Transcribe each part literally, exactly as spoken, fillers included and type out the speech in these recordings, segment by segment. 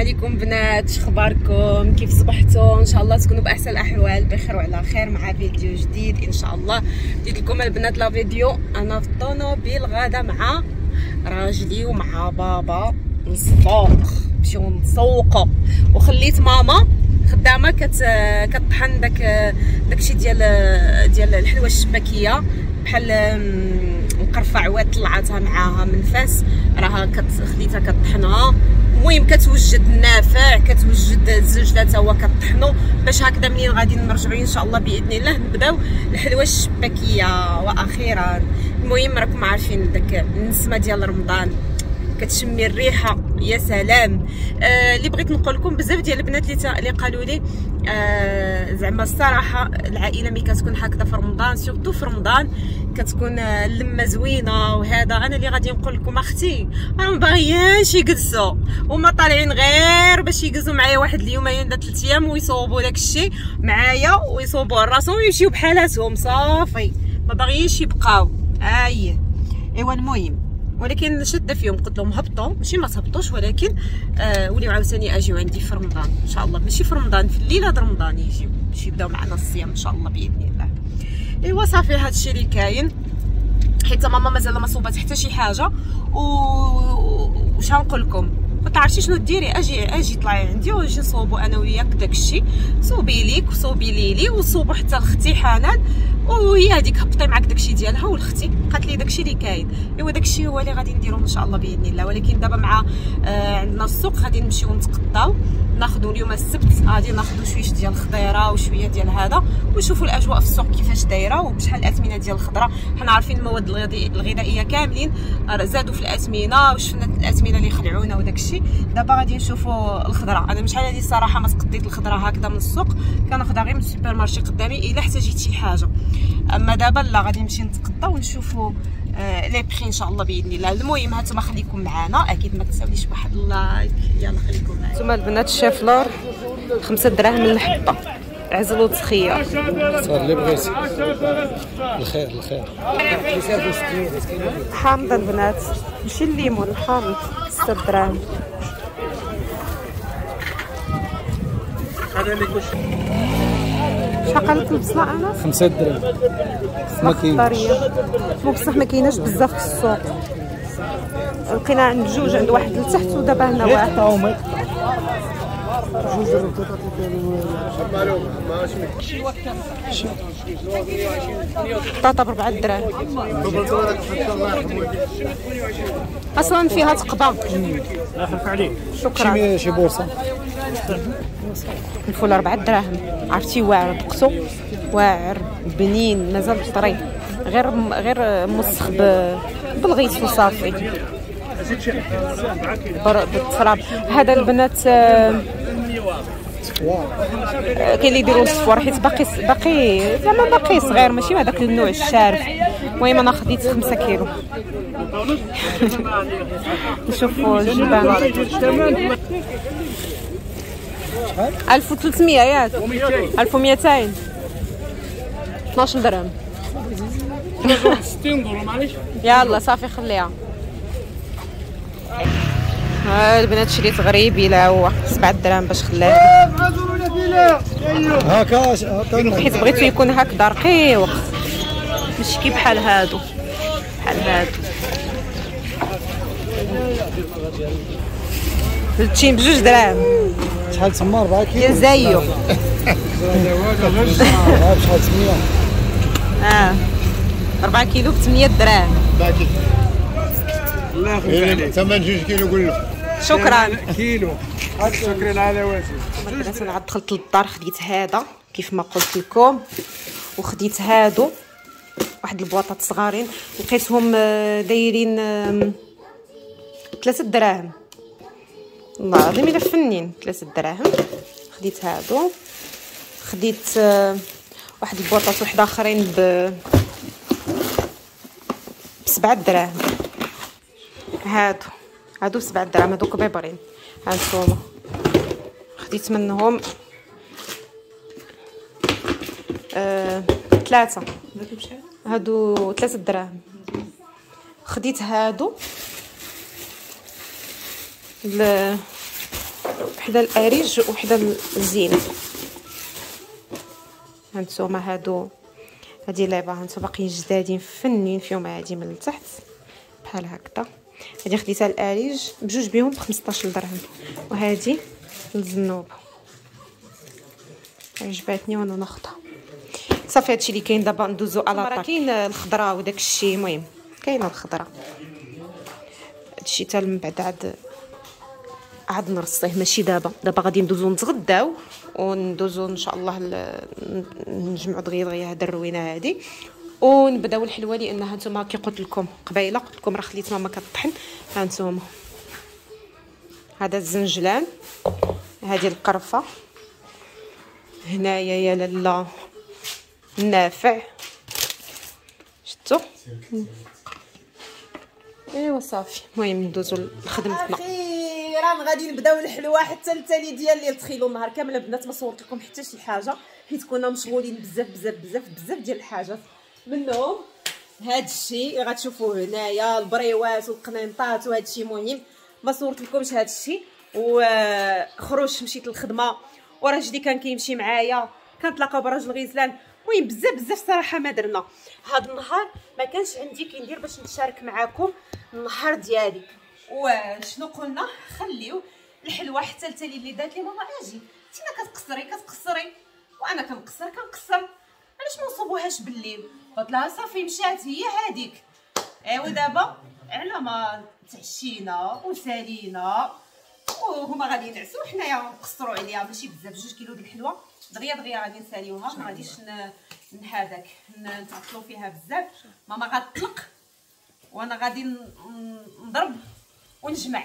عليكم بنات، شخباركم؟ كيف صبحتوا؟ ان شاء الله تكونوا باحسن الاحوال، بخير وعلى خير مع فيديو جديد ان شاء الله. بديت لكم البنات لا فيديو انا في الطوموبيل غاده مع راجلي ومع بابا للسوق، نمشيو نتسوقوا، وخليت ماما خدامه كت كطحن داك داكشي ديال ديال الحلوه الشباكيه بحال مقرفعوات، طلعتها معاها من فاس، راها خديتها كطحنها. المهم كتوجد النافع، كتوجد الزوج ثلاثه هو كطحنوا باش هكذا منين غادي نرجعوا ان شاء الله باذن الله نبداو الحلوه الشباكيه. واخيرا المهم راكم عارفين داك النسمه ديال رمضان، كتشمي الريحه يا سلام. آه اللي بغيت نقول لكم بزاف ديال البنات اللي اللي قالوا لي آه زعما الصراحه العائله ملي كتكون هكذا في رمضان، سورتو في رمضان كتكون اللمه زوينه وهذا. انا اللي غادي نقول لكم اختي راهم باغيينش يجلسوا، هما طالعين غير باش يجلسوا معايا واحد اليومين ولا ثلاث ايام ويصوبوا داك الشيء معايا ويصوبوا راسهم ويمشيو بحالاتهم صافي، ما باغيينش يبقاو. اي ايوا المهم ولكن شاده فيهم، قلت لهم هبطوا، ماشي ما تهبطوش، ولكن آه وليو عاوتاني اجيو عندي في رمضان ان شاء الله، ماشي في رمضان، في الليله د رمضان يجيو باش يبداو معنا الصيام ان شاء الله باذن الله. ايوا صافي هادشي اللي كاين، حيت ماما مازال ما صوبات حتى شي حاجه. و واش غنقول لكم، ما تعرفيش شنو ديري، اجي اجي طلعي عندي ونجي نصوبوا انا وياك داكشي، صوبي ليك وصوبي ليلي وصوبوا حتى لختي حنان، وهي هذيك هبطي معاك داكشي ديالها ولختي قالت لي داكشي اللي كاين. ايوا داكشي هو اللي غادي نديرو ان شاء الله باذن الله. ولكن دابا مع آه عندنا السوق غادي نمشيو نتقطاو، ناخذوا اليوم السبت غادي ناخذوا شويه ديال الخضيره وشويه ديال هذا، ونشوفوا الاجواء في السوق كيفاش دايره وبشحال الاثمنه ديال الخضره. حنا عارفين المواد الغذائيه كاملين زادوا في الاثمنه، وشفنا الاثمنه اللي خلعونا وداكشي. دابا غادي نشوفوا الخضره. انا شحال هذه الصراحه ما تقديت الخضره هكذا من السوق، كناخذها غير من السوبر مارشي قدامي الا احتاجيت شي حاجه. اما دابا لا غادي نمشي نتقطى ونشوفوا آه لي بخي ان شاء الله باذن الله. المهم هانتوما خليكم معنا، اكيد ما تنساوليش واحد اللايك. يلا خليكم معنا. نتوما البنات الشافلور خمسة دراهم الحبه، عزل وتخير. صار اللي بغيتي الخير الخير. حامضه البنات، ماشي الليمون، الحامض ستة دراهم. شحال قالت البصله انا؟ خمسة دراهم. ما كاينش بصح ما كايناش بزاف في السوق، لقينا عند جوج، عند واحد لتحت ودابا هنا واحد. بطاطا بربعة دراهم اصلا فيها تقبه. شكرا. شي بورصه الفول أربعة دراهم، عرفتي واعر دقتو، واعر بنين مازال طري، غير غير مسخ بالغيث وصافي بالتراب. هذا البنات كاين اللي يديروا الصفوار حيت باقي باقي زعما باقي صغير، ماشي هذاك النوع الشارف. المهم انا خديت خمسة كيلو. نشوفوا الجبانه ألف وثلاثمية ياك ألف ومئتين اثناش درهم. ستين درهم معليش. يلا صافي خليها. ها البنات شريت غريبي لا هو سبعة دراهم باش خلاه هكا، حيت بغيتو يكون هكذا رقيق، ماشي كي بحال هادو بحال هادو. زدتي بجوج دراهم. شحال تما؟ أربعة كيلو يا زيو. شحال ثمانية؟ اه أربعة كيلو ب ثمانية دراهم. الله يخليك. ثمن جوج كيلو قول له. شكرا. كيلو. شكرا على واسع. البنات انا عاد دخلت للدار، خديت هذا كيف ما قلت لكم، وخديت هادو واحد البواطات صغارين، لقيتهم دايرين ثلاثة دراهم. والله العظيم الا فنين ثلاثة دراهم. خديت هادو، خديت واحد البواطات واحد اخرين ب بسبعة دراهم. هادو هادو بسبعة دراهم، هادو كبيبرين. هانتوما خديت منهم آه، ثلاثة. هادو ثلاثة دراهم. خديت هادو وحده الاريج وحده الزينه. هانتوما هادو هادي لعبه، هانتوما باقيين جدادين فنين فيهم هادي من التحت بحال هكذا. هادي خديتها الاريج بجوج بهم ب خمسطاش درهم، وهادي الزنوبه عجباتني وانا ناخذها. صافي هادشي اللي كاين دابا. ندوزو على راه كاين الخضره وداك الشيء. المهم كاينه الخضره، هادشي حتى من بعد عاد عاد نرصيه، ماشي دابا. دابا غادي ندوزو نتغداو وندوزو ان شاء الله نجمعوا دغيا دغيا هاد الروينه هادي ونبداو الحلوه. لانها نتوما كي قلت لكم قبيله، قلت لكم راه خليت ماما كطحن. ها نتوما هذا الزنجلان، هذه القرفه هنايا يا لاله نافع، شفتوا؟ ايوا صافي. المهم ندوزو لخدمتنا. اخيرا غادي نبداو الحلوه حتى التالي ديال الليل. تخيلوا النهار كامل البنات ما صورت لكم حتى شي حاجه، حيت كنا مشغولين بزاف بزاف بزاف بزاف ديال الحاجات. منهم هاد الشيء غتشوفوه هنايا، البريوات والقنينطات وهاد الشيء. مهم ما صورت لكمش هاد الشيء. وخروج مشيت للخدمه وراجلي كان كيمشي معايا، كنتلاقاو براجل غيزلان. المهم بزاف بزاف صراحه ما درنا. هاد النهار ما كانش عندي كندير باش نشارك معاكم النهار ديالي. وشنو قلنا؟ خليو الحلوه حتى التالي اللي دات لي ماما اجي انتينا كتقصري كتقصري وانا كنقصر كنقصر، علاش ما نصوبوهاش بالليل؟ قلت لها صافي مشات هي هذيك. ايوا دابا على ما تعشينا وسالينا وهما غادي ينعسوا حنايا نقصروا عليها. ماشي بزاف، جوج كيلو ديال الحلوه دغيا دغيا غادي نساليوها. ما غاديش نهذاك نتعطلوا فيها بزاف. ماما غتطلق وانا غادي نضرب ونجمع.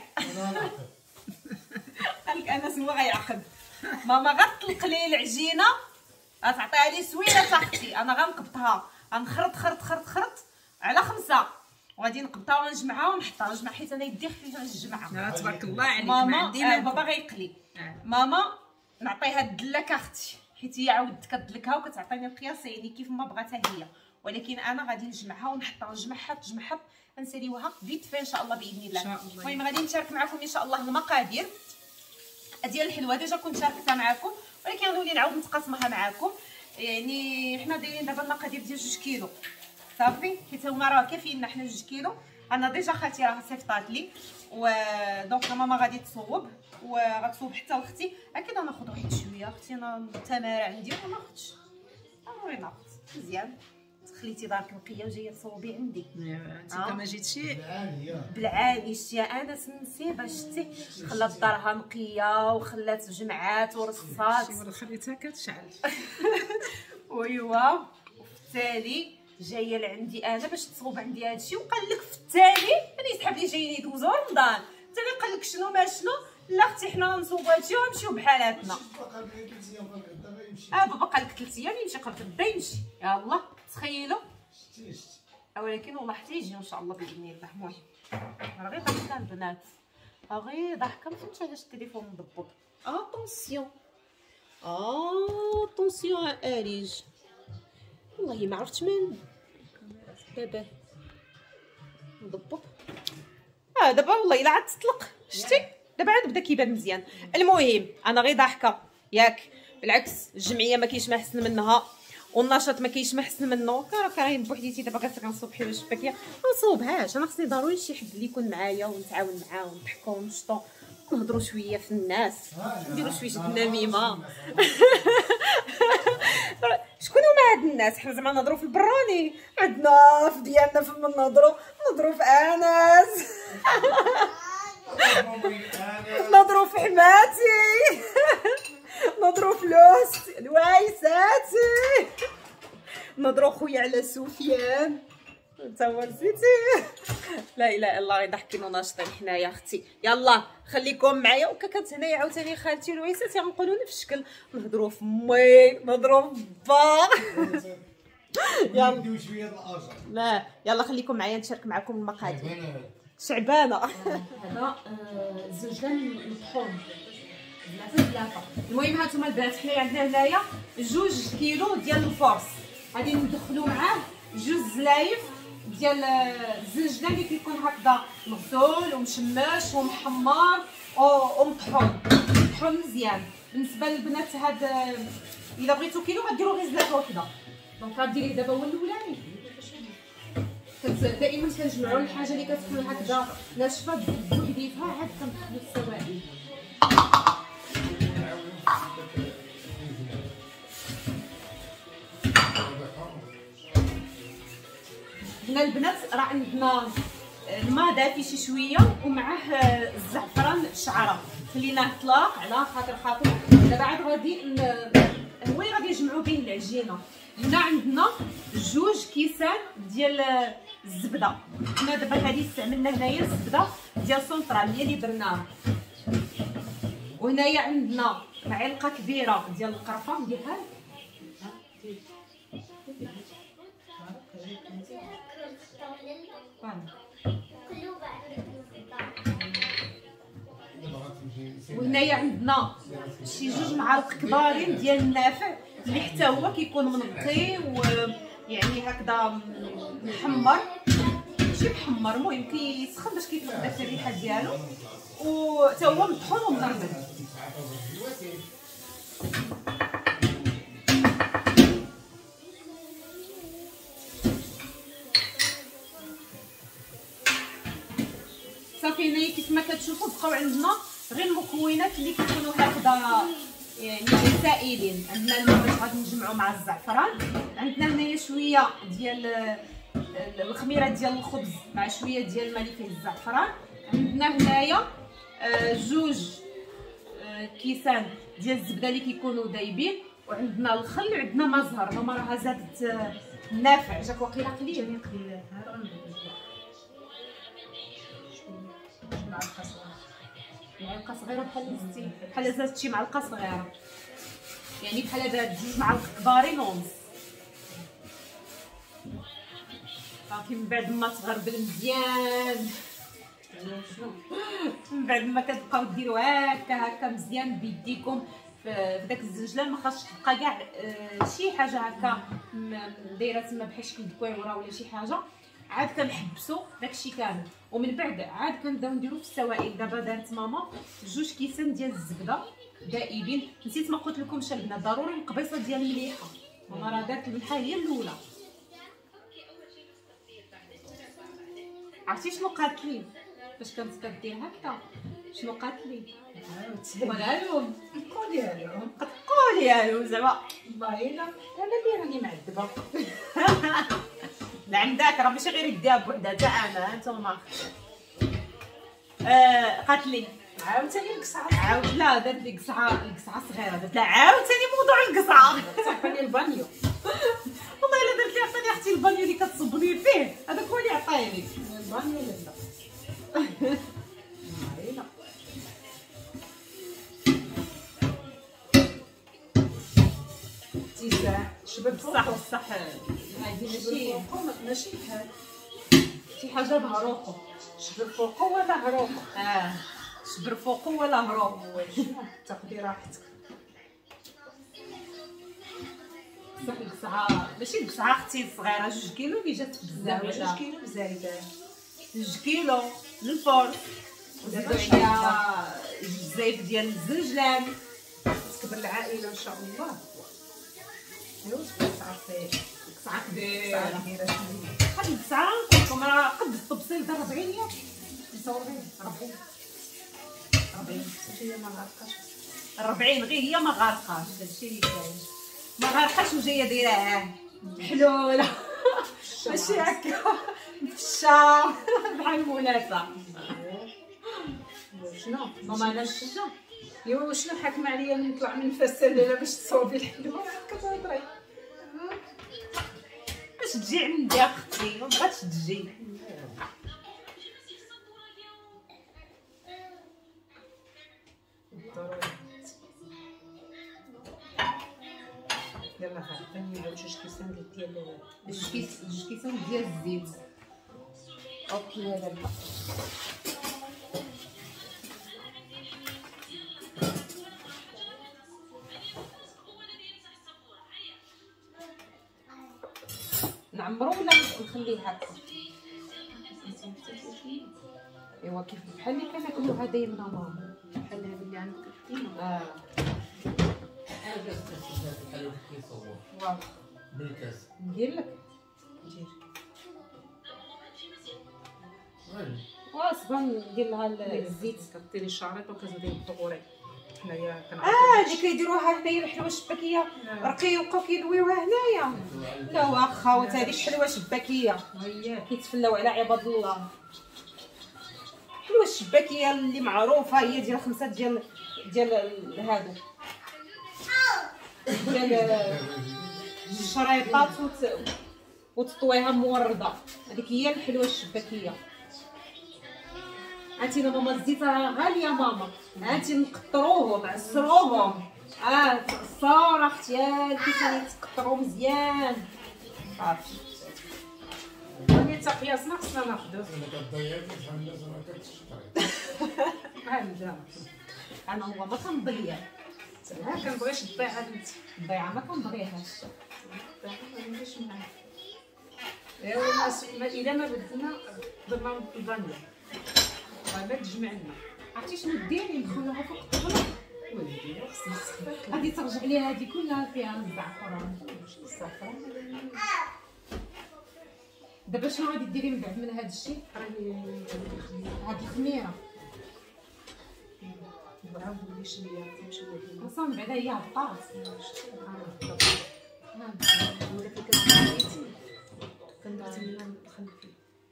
قالك انس هو غيعقد. ماما غتطلق لي العجينه، غتعطيها لي سويله تاختي، انا غنقبطها غنخرط خرط خرط خرط على خمسه، وغادي نقبطها ونجمعها ونحطها نجمع، حيت انا يدي خفيفه نجمعها. تبارك الله عليك. ماما ما عندي آه بابا غيقلي. آه. ماما نعطيها الدلك اختي، حيت هي عاود كتدلكها وكتعطيني القياس يعني كيف ما بغاتها هي، ولكن انا غادي نجمعها ونحطها نجمعها تجمعها نساليوها فيت في ان شاء الله باذن الله. المهم غادي نشارك معكم ان شاء الله المقادير ديال الحلوه. ديجا كنت شاركتها معكم، ولكن غنولي نعاود نتقاسمها معكم. يعني حنا دايرين دابا المقادير ديال جوج كيلو صافي، حيت هما راه كافيين حنا جوج كيلو. انا ديجا خالتي راه صيفطات لي، و دونك ماما غادي تصوب وغتصوب حتى اختي. اكيد انا ناخذ واحد شويه، اختي انا التماره عندي وما ناخذش، ضروري ناخذ. مزيان خليتي دارك نقيه وجايه تصوبي عندي. انت آه. ما جيتيش بالعالي شتي يا انس نسيبها. شتي خلات دارها نقيه وخلات جمعات ورصات خليتها كتشعل. ويوا وفي التالي جايه لعندي انا باش تصوب عندي هادشي. وقال لك في التالي انا يسحب لي جايين يدوزو رمضان، التالي قال لك شنو ما شنو. لا اختي حنا نصوبوا هادشي ونمشيو بحالاتنا. اه بابا قال لك ثلاث ايام يمشي قبل غدا يمشي. يلاه تخيلوا. ولكن والله حتى يجي ان شاء الله باذن الله. المهم راه غير ضحكه البنات، راه غير ضحكه. ما فهمتش علاش التليفون مضبوط. اتونسيون اتونسيون اريج، والله ما عرفتش من دابا مضبوط. اه دابا والله الا عاد تطلق. شتي دابا عاد بدا كيبان مزيان. المهم انا غير ضاحكه ياك، بالعكس الجمعيه ما كاينش ما احسن منها، والنشاط ما كاينش ما احسن منه. راه كاين بوحديتي دابا غنصوب حوايج شباكيه ما نصوبهاش. انا خصني ضروري شي حد اللي يكون معايا ونتعاون معاه ونضحكوا ونشطوا نهضروا شويه في الناس، نديروا شويه النميمه. شكون هما هاد الناس؟ حنا زعما نهضروا في البراني، عندنا في ديالنا فما نهضروا نهضروا في انس. نهضروا في حماتي، نهضروا في لوس لوايساتي، نهضروا خويا على سفيان. انت هو نسيتي؟ لا اله الا الله، غير ضحكين وناشطين حنايا اختي. يلا خليكم معايا. وكا كانت هنايا عاوتاني خالتي لويساتي غنقولوا نفس الشكل، نهضروا في مي نهضروا في با. يلا شويه الاجر. لا يلا خليكم معايا نشارك معكم المقادير. شعبانه. هذا الزنجلان مطحون ثلاثه ثلاثه. المهم هانتوما البنات حنايا عندنا هنايا جوج كيلو ديال الفورس، غادي ندخلوا معاه جوج زلايف ديال الزنجلان اللي كيكون هكذا مغسول ومشمش ومحمر ومطحون. مطحون مزيان. بالنسبه للبنات هاد الا بغيتو كيلو غديروا غير زلاكه وحده، دونك غديريه دابا هو الاولاني. دائما كنجمعوا الحاجه اللي كتكون هكذا ناشفه بوحديتها عاد كنطحنوا السوائل. هنا البنات راه عندنا الماء دافي شي شويه ومعه الزعفران شعره، خليناه طلاق على خاطر خاطر دابا عاد غادي هو اللي غادي نجمعوا بين العجينه. هنا عندنا جوج كيسان ديال الزبده. هنا دابا هذه استعملنا هنايا الزبده ديال سونطرال هي اللي درناها. وهنايا عندنا معلقه كبيره ديال القرفه نديرها وهنايا عندنا شي جوج معالق كبارين ديال النافع اللي حتى هو كيكون منقي ويعني هكذا محمر، ماشي محمر المهم كيسخن باش كيطلق داك الريحه ديالو، وحتى هو مطحون ومضربل. صافي هنايا كيف ما كتشوفوا بقاو عندنا غير المكونات اللي كيكونوا هكذا يعني سائلين. عندنا الماء باش غادي نجمعوا مع الزعفران، عندنا هنايا شويه ديال الخميره ديال الخبز مع شويه ديال الماء اللي فيه الزعفران، عندنا هنايا جوج كيسان ديال الزبده اللي كيكونوا دايبين، وعندنا الخل وعندنا ما زهر. ماما راها زادت النافع جاك واقيلا قليل قليل معلقه صغيره معلقه صغيره بحال زدتي بحال زادت شي معلقه صغيره، يعني بحال هذا جوج معالق كبارين ونص. صافي من بعد ما تغربل مزيان من بعد ما كتبقاو ديروا هكا هكا مزيان بيديكم في داك الزنجلان، ما خاصش تبقى كاع شي حاجه هكا دايره تما بحال شكل دكويره ولا شي حاجه. عاد كنحبسوا داكشي كامل ومن بعد عاد كنبداو نديرو في السوائل. دابا دارت ماما جوج كيسان ديال الزبده دائبين. نسيت ما قلت لكمش البنات ضروري القبيصه ديال المليحه، ماما راه دارت الملحه هي الاولى. عرفتي شنو قالت لي فاش كانت كدير هكا؟ شنو قالت لي؟ قولها لهم قوليها لهم قوليها لهم زعما باينه انا اللي راني معذبه لا عندك راه ماشي غير يديها بوحدها حتى انا انتما. آه قالت لي عاوتاني القصعه عاود لا درت لي قصعه القصعه صغيره، درت لها عاوتاني موضوع القصعه صافي البانيو والله الا درت لي عطيني اختي البانيو اللي كتصبني فيه هذاك هو اللي عطاني البانيو لا لا تيساع شباب بصح بصح هادي ماشي ماشي بحال شي حاجه بهروقو شبر فوقو ولا هروقو. اه شبر فوقو ولا هروقو تاخدي راحتك. بصح القصعه ماشي القصعه اختي الصغيره جوج كيلو اللي جات بزاف جوج كيلو زايده جوج كيلو للفرن وزيدو عليها جوج زايد ديال الزنجلان تكبر العائله ان شاء الله. ايوا صافي القصعه كبيره هاد القصعه نقولكم راه قد الطبسيل دار أربعين يوم خمسة وأربعين أربعين أربعين هي ما غارقاش أربعين غير هي ما غارقاش داكشي اللي كاين ما غارقاش وجايه دايراها حلوله ماشي هكا مفشه بحال المناسه. شنو ماما انا شنو ايوا شنو حاكم عليا نطلع من فاسه لاله باش تصوبي الحلوه كتهضري باش تجي عندي اختي ما بغاتش تجي. يلا عطيني جوج كيسان ديال جوج كيسان ديال الزيت. اوكي دابا نعمرو ولا نخليه هكا؟ ايوا كيف بحال اللي كناكلوها دايما ماما بحال هذه اللي عندك اه بالكاس ندير لك ندير واصبر ندير لها الزيت. كديري الشعريط وكتزيدي الطغوري حنايا كنعرفو اه اللي كيديروها هنايا الحلوه الشباكيه رقيقه كيدويوها هنايا. لا واخا وانت هذيك حلوه شباكيه هي كيتفلاو على عباد الله. الحلوه الشباكيه اللي معروفه هي ديال خمسه ديال ديال هادو ديال الشريطات وت... وتطويها مورده. هذيك هي الحلوه الشباكيه. عرفتي ماما الزيت راه غاليه ماما. عرفتي نقطروهم نعسروهم اه صار اختيالتي ثاني تقطرو مزيان صافي. هاني حتى قياسنا خصنا ناخذو هاندا انا هو ما كنضيع ما كنبغيش الضيعه بنتي الضيعه ما كنبغيهاش. ما نديرش معاها ايوا الناس الا ما بدلنا درنا الفانيلا ما تجمع لنا. عرفتي شنو ديري ندخلوها فوق الطبله ولدي خصني غادي ترجع لي هذه كلها فيها الزعفران. الزعفران دابا شنو غادي ديري من بعد من هذا الشيء؟ راني هاد الخميره نعاود نولي شويه تمشي لهنا اصلا بعدا هي هبطات. ولا كي كتبغيتي كندرتي منها ندخل فيه.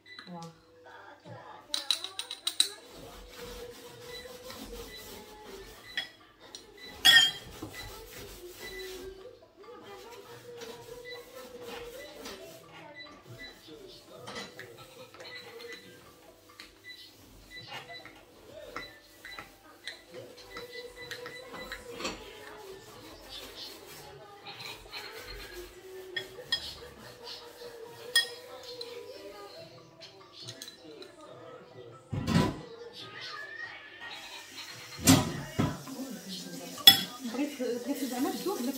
بغيت بغيت زعما تذوب لك.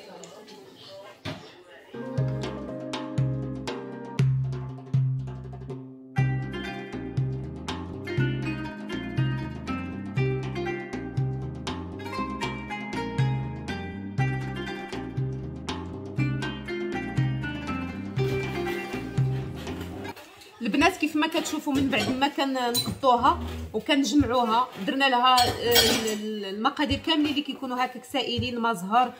البنات كيف ما كتشوفوا من بعد ما كنقطوها وكنجمعوها درنا لها المقادير كاملين اللي كيكونوا هكاك سائلين. ما زهر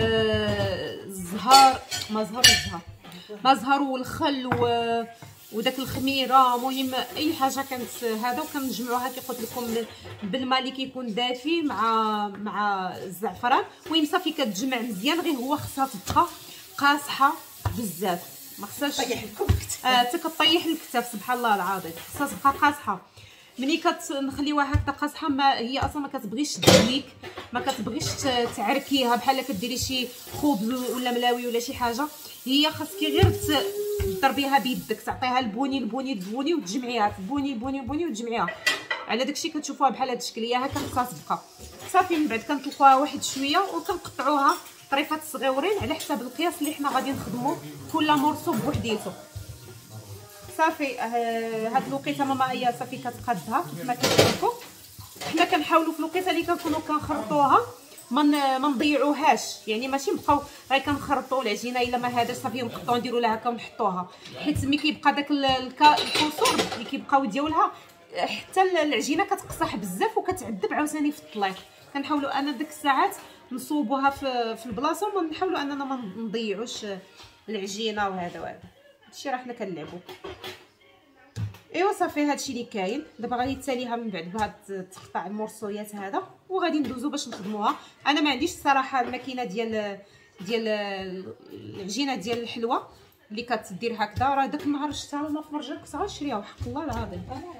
الزهر ما زهر الزهر ما زهر والخل وداك الخميره مهم اي حاجه كانت هذا وكنجمعوها كي قلت لكم بالماء اللي كيكون دافي مع مع الزعفران. المهم صافي كتجمع مزيان غير هو خصها تبقى قاصحه بزاف ما خصهاش طيح لكم الكتاف. اه حتى كطيح الكتاف سبحان الله العظيم خصها تبقى قاصحه. ملي كتخليوها هكذا قاصحه ما هي اصلا ما كتبغيش تدليك ما كتبغيش تعركيها بحال كديري شي خبز ولا ملاوي ولا شي حاجه. هي خاصك غير تضربيها بيدك تعطيها البوني البوني البوني وتجمعيها تبوني البوني البوني وتجمعيها على داكشي كتشوفوها بحال هاد الشكل. هي هكا خصها تبقى صافي. من بعد كنطلقوها واحد شويه وكنقطعوها طريفات صغيورين على حساب القياس اللي حنا غادي نخدمو كل مرصو بوحديتو صافي. آه هاد الوقيته ماما هي صافي كتقادها كيف ما كتشوفوا. حنا كنحاولوا في الوقيته اللي كنكونوا كنخرطوها ما ما نضيعوهاش يعني ماشي نبقاو غير كنخرطوا العجينه الا ما هذاش صافي نقطعوا نديروا لها هكا ونحطوها حيت ملي كيبقى داك الكسور اللي كيبقاو ديالها حتى العجينه كتقصح بزاف وكتعذب عاوتاني في الطليق. كنحاولوا انا ديك الساعات نصوبوها في في البلاصه وما نحاولوا اننا ما نضيعوش العجينه وهذا وهذا هادشي راه حنا كنلعبوا. ايوا صافي هادشي اللي كاين. دابا غادي تساليها من بعد بهاد تقطع المرصويات هذا وغادي ندوزو باش نخدموها. انا ما عنديش الصراحه الماكينه ديال ديال العجينه ديال الحلوه اللي كتدير هكذا. راه داك النهار شفتها ماما في مرجان كنت غنشريها وحق الله العظيم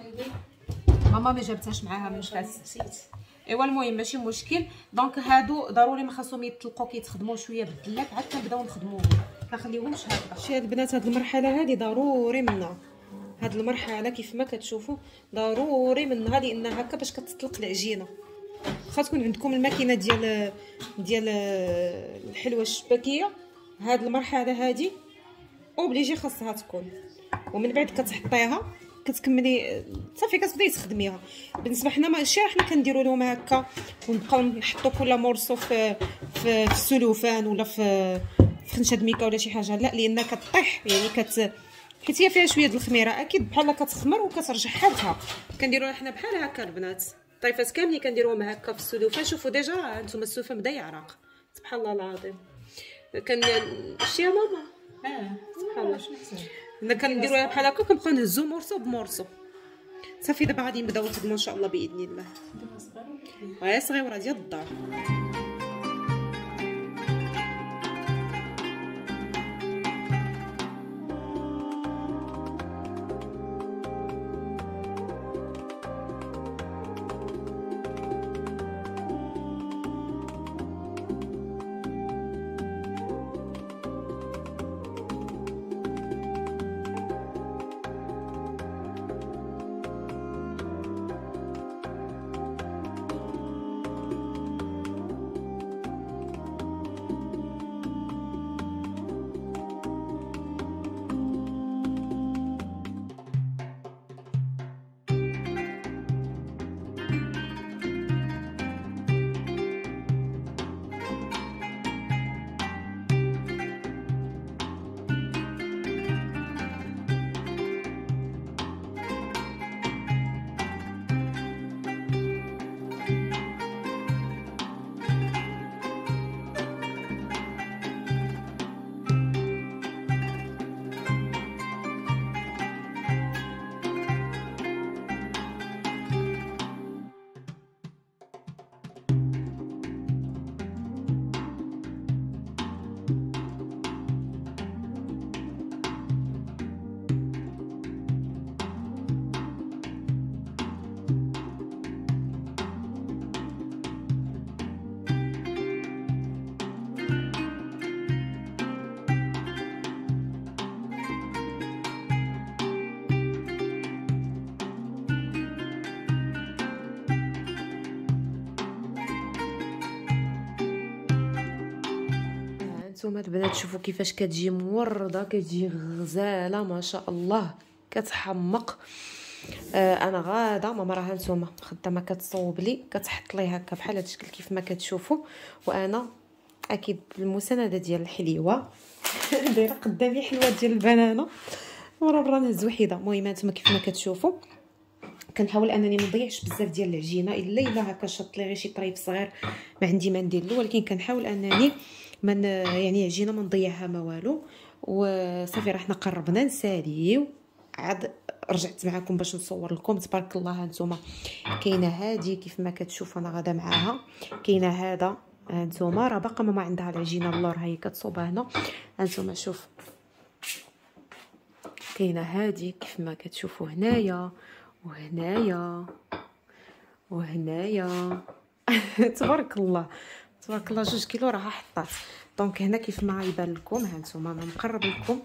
ماما ما جابتهاش معاها من فاس نسيت. ايوا المهم ماشي مشكل. دونك هادو ضروري ما خاصهم يطلقوا كيتخدموا شويه بالدلاك عاد كنبداو نخدموهم كنخليوهمش هكذا. شتي هاد البنات هاد المرحله هادي ضروري منها. هاد المرحله كيف ما كتشوفوا ضروري منها لان هكا باش كتطلق العجينه. خا تكون عندكم الماكينه ديال ديال الحلوه الشباكيه هاد المرحله هادي اوبليجي خاصها تكون. ومن بعد كتحطيها كتكملي صافي كتبداي تخدميها. بالنسبه حنا ماشي حنا كنديروا لهم هكا ونبقاو نحطوا كل مورسو في في, في السلوفان ولا في في خنشه ميكا ولا شي حاجه، لا لان كطيح يعني كت حيت هي فيها شويه د الخميره اكيد بحال كتخمر وكترجع حالتها. كنديروها حنا بحال هكا البنات، الطريفات كاملين كنديروهم هكا في السلوفان. شوفوا ديجا هانتوما السلوفان بدا يعرق سبحان الله العظيم. كان شتي يا ماما اه سبحان الله حنا كنديروها بحال هكا كنبقاو نهزو مورسو بمورسو صافي. دابا غادي نبداو نخدموا ان شاء الله باذن الله. غير صغيره ديال الدار. نتوما البنات شوفوا كيفاش كتجي مورده، كتجي غزاله ما شاء الله كتحمق. آه انا غاده ماما راه نتوما خدامه كتصوب لي كتحط لي هكا بحال هذا الشكل كيف ما كتشوفوا، وانا اكيد بالمسانده ديال الحليوه دايره قدامي حلوه ديال البنانه وراه نهز وحيده. المهم نتوما كيف ما كتشوفوا كنحاول انني ما نضيعش بزاف ديال العجينه، الا الا هكا شط لي غير شي طريف صغير ما عندي ما ندير له، ولكن كنحاول انني من يعني عجينه ما نضيعها ما والو. وصافي راه حنا قربنا نساليو، عاد رجعت معكم باش نصور لكم. تبارك الله هانتوما كاينه هادي كيف ما كتشوفوا انا غادا معاها، كاينه هذا هانتوما راه باقا ماما عندها العجينه اللور هي كتصوبها هنا. هانتوما شوف كاينه هادي كيف ما كتشوفوا هنايا وهنايا وهنايا تبارك الله تبارك الله جوج كيلو راه حطات. دونك هنا كيف ما يبان لكم هانتوما انا مقرب لكم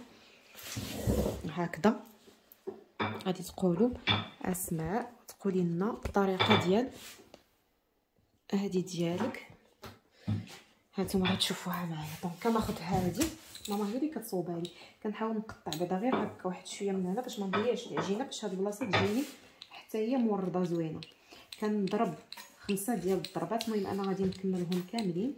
هكذا. غادي تقولوا اسماء تقولي لنا الطريقه ديال هذه ديالك. هانتوما غتشوفوها معايا. دونك كناخذ هذه ماما هي اللي كتصوبها لي، كنحاول نقطع بعدا غير هكا واحد شويه من هنا باش ما نضيعش العجينه، باش هاد البلاصه تجيني حتى هي مورده زوينه. كنضرب خمسه ديال الضربات. المهم انا غادي نكملهم كاملين،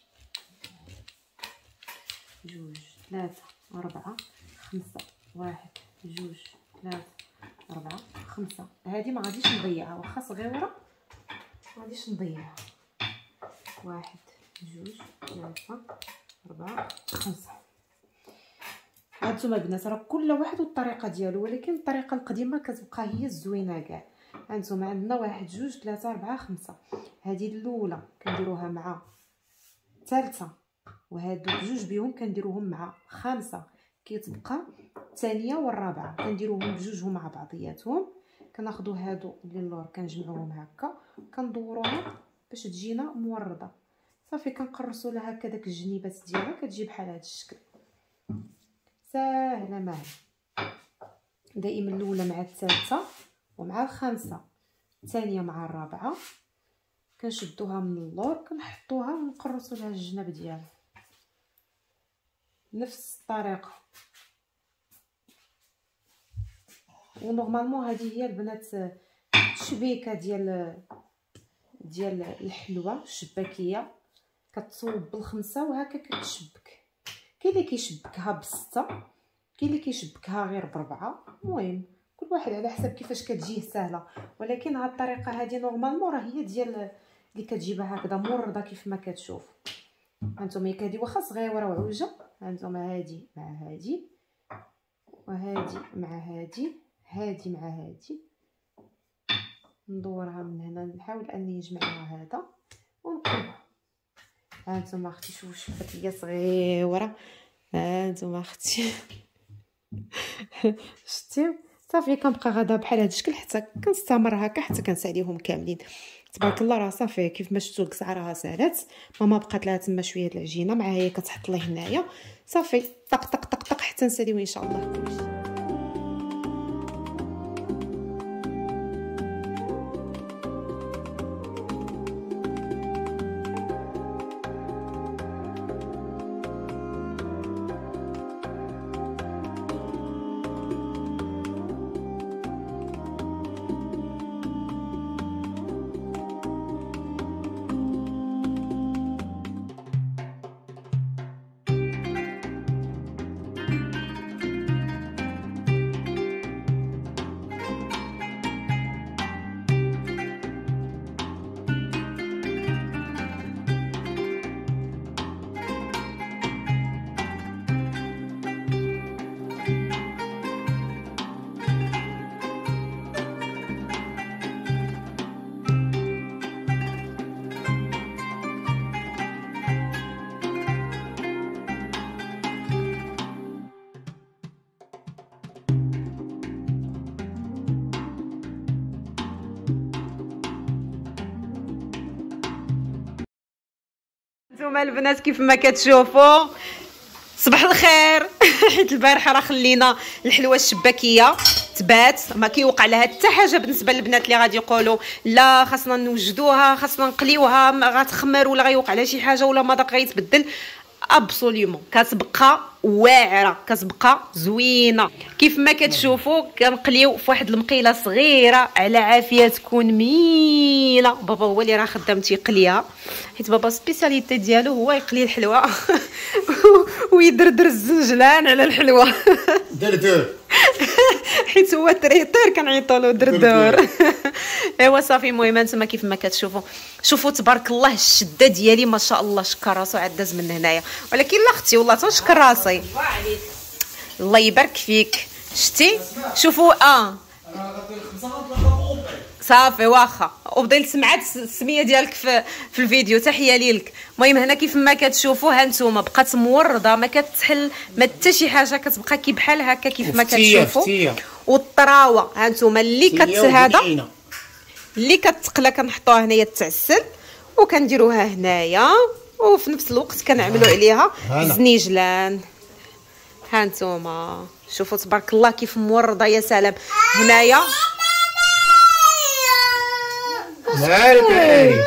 جوج ثلاثه أربعة خمسة، واحد جوج ثلاثة أربعة خمسة. هادي ما غاديش نضيعها واخا صغيره ما غاديش نضيعها. واحد جوج ثلاثة أربعة خمسة. هانتوما البنات راه كل واحد والطريقه ديالو، ولكن الطريقه القديمه كتبقى هي الزوينه كاع. هانتوما عندنا واحد جوج ثلاثة أربعة خمسة. هذه الأولى كنديروها مع الثالثة، وهادو جوج بيهم كنديروهم مع خامسة. كيتبقى الثانية والرابعة كنديروهم بجوجهم مع بعضياتهم. كناخذوا هادو اللي اللور كنجمعوهم هكا كندوروها باش تجينا مورده. صافي كنقرصوا لها هكا داك الجنيبات ديالها كتجي بحال هذا الشكل ساهله ماهي. دائما الاولى مع الثالثه ومع الخامسه، الثانيه مع الرابعه كنشدوها من اللور كنحطوها ونقرصوا لها الجناب ديالها نفس الطريقه. ونورمالمون هذه هي البنات التشبيكه ديال ديال الحلوه الشباكيه. كتصوب بالخمسه وهكا كتشبك. كاين اللي كيشبكها بسته، كاين اللي كيشبكها غير بربعه. المهم كل واحد على حسب كيفاش كتجيه سهله، ولكن هاد الطريقه هذه نورمالمون راه هي ديال اللي كتجيبها هكذا مرده كيف ما كتشوف. هانتوما هادي واخا صغيره وعوجه، هانتوما هادي مع هادي وهادي مع هادي، هادي مع هادي، ندورها من هنا، نحاول اني نجمعها هذا ونقلبها. هانتوما اختي شوفوا شفات ليا صغيره، هانتوما اختي شتيو صافي. كنبقى غادا بحال هذا الشكل حتى كنستمر هكا حتى كنساليهم كاملين. تبارك الله راه صافي كيف ما شفتوا القزعه راه سالات. ماما بقات لها تما شويه د العجينه مع هي كتحط لي هنايا صافي طق طق طق طق حتى نساليو ان شاء الله كلشي. نتوما البنات كيف ما كتشوفوا صباح الخير. حيت البارحه راه خلينا الحلوه الشباكيه تبات، ما كيوقع لها حتى حاجه بالنسبه للبنات اللي غادي يقولوا لا خاصنا نوجدوها خاصنا نقليوها غتخمر ولا غيوقع لها شي حاجه ولا المذاق غيتبدل. ابسوليومون كتبقى واعره كتبقى زوينه كيف ما كتشوفوا. كنقليو في واحد المقيله صغيره على عافيه تكون مينه. بابا هو اللي راه خدام تيقليها حيت بابا سبيسياليتي ديالو هو يقلي الحلوه ويدردر الزنجلان على الحلوه دردور حيت هو تريتور كنعيطوا له دردور. ايوا صافي. المهم انتما كيف ما كتشوفوا شوفوا تبارك الله الشده ديالي ما شاء الله شكر راسو عاد داز من هنايا. ولكن لا اختي والله تنشكر راسي الله يبارك فيك. شتي شوفوا اه صافي واخا وبديت سمعت السميه ديالك في في الفيديو. تحيه ليك. المهم هنا كيف ما كتشوفوا ها نتوما بقات مورده ما كتحل ما حتى شي حاجه كتبقى كي بحال هكا كيف ما كتشوفوا. والطراوه ها نتوما اللي كت هذا اللي كتقلى كنحطوها هنايا تعسل وكنديروها هنايا وفي نفس الوقت كنعملوا عليها زنيجلان. ها نتوما شوفوا تبارك الله كيف مورده يا سلام. هنايا مالك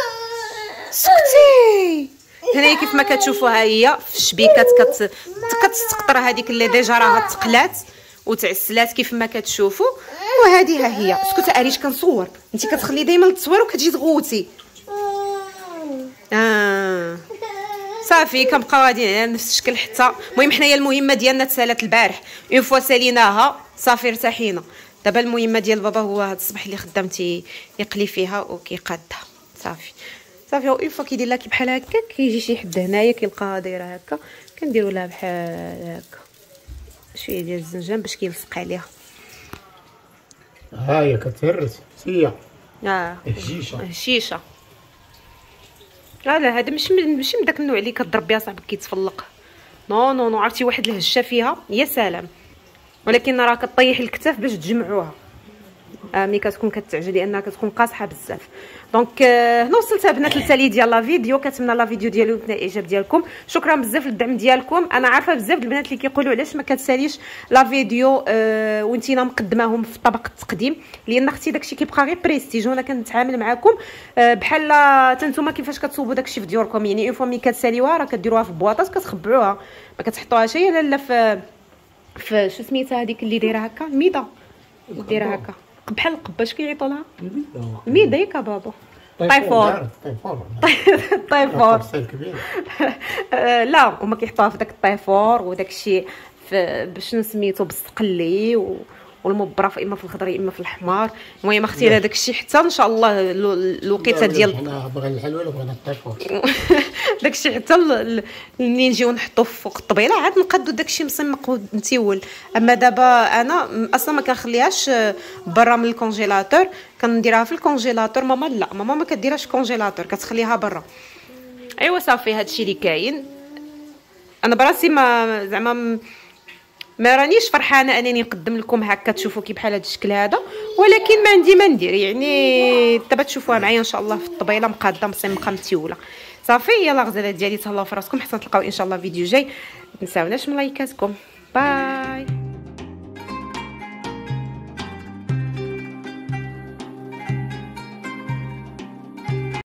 سكتي. هنايا كيف ما كتشوفوا ها هي في الشبيكات كت كتستقطر هذيك اللي ديجا راها تقلات وتعسلات كيف ما كتشوفوا. وهذه ها هي سكوت اريش كنصور انت كتخلي دائما التصوير وكتجي تغوتي. اه صافي كنبقاو غاديين على نفس الشكل حتى. المهم حنايا المهمه ديالنا تسالات البارح اون فوا ساليناها صافي ارتاحينا. دابا المهمه ديال بابا هو هذا الصباح اللي خدام تي يقلي فيها وكيقادها صافي صافي. اون فوا كيدير لها كي بحال هكا كيجي شي حد هنايا كيلقاها دايره هكا كنديروا لها بحال هكا شويه ديال الزنجان باش كيلصق عليها. ها هي كتهرس هي اه الشيشه الشيشه. لا لا هذا ماشي ماشي من داك النوع اللي كضرب بها صاحبك كيتفلق. نو نو نو عرفتي واحد الهشه فيها يا سلام. ولكن راه كطيح الكتاف باش تجمعوها آه ملي كتكون كتعجل لانها كتكون قاصحه بزاف. دونك آه هنا وصلت البنات للتالي ديال لا فيديو. كنتمنى لا فيديو ديالي تنال الاعجاب ديالكم. شكرا بزاف للدعم ديالكم. انا عارفه بزاف البنات اللي كيقولوا علاش ما كتساليش لا فيديو آه وانتينا مقدماهم في طبق التقديم لان اختي داكشي كيبقى غير بريستيج وانا كنتعامل معكم آه بحال تنتوما كيفاش كتصوبوا داكشي في ديوركم. يعني اون فوا ملي كتساليوها راه كديروها في بواطات كتخبعوها ما كتحطوهاش هي لا في في شو سميتها هذيك اللي دايره هكا الميده ديرها هكا بحال القبه. اش كيعيطوا لها؟ الميده ياك بابا. طيفور. طيفور طيفور كبير. لا هما كيحطوها في داك الطيفور وداك الشيء باش نسميتو بالسقلي و... والمبرف اما في الخضر اما في الحمار. المهم اختي هذاك الشيء حتى ان شاء الله الوقيته ديال حنا بغينا الحلوه ولا بغينا الطيفور. داك الشيء حتى منين نجيو نحطو فوق الطبيله عاد نقادو داك الشيء مسمق ومتيول. اما دابا انا اصلا ما كنخليهاش برا من الكونجيلاتور، كنديرها في الكونجيلاتور. ماما لا، ماما ما كديرهاش كونجيلاتور، كتخليها برا. ايوا صافي هادشي اللي كاين. انا براسي ما زعما ما رانيش فرحانه انني نقدم لكم هكا تشوفوا كي بحال هذا الشكل هذا، ولكن ما عندي ما ندير. يعني دابا تشوفوها معايا ان شاء الله في الطبيله مقاده مسمقه متيوله. صافي يلا غزاله ديالي تهلاو في راسكم، حتى نتلاقاو ان شاء الله فيديو جاي. ما تنساوناش من لايكاتكم. باي.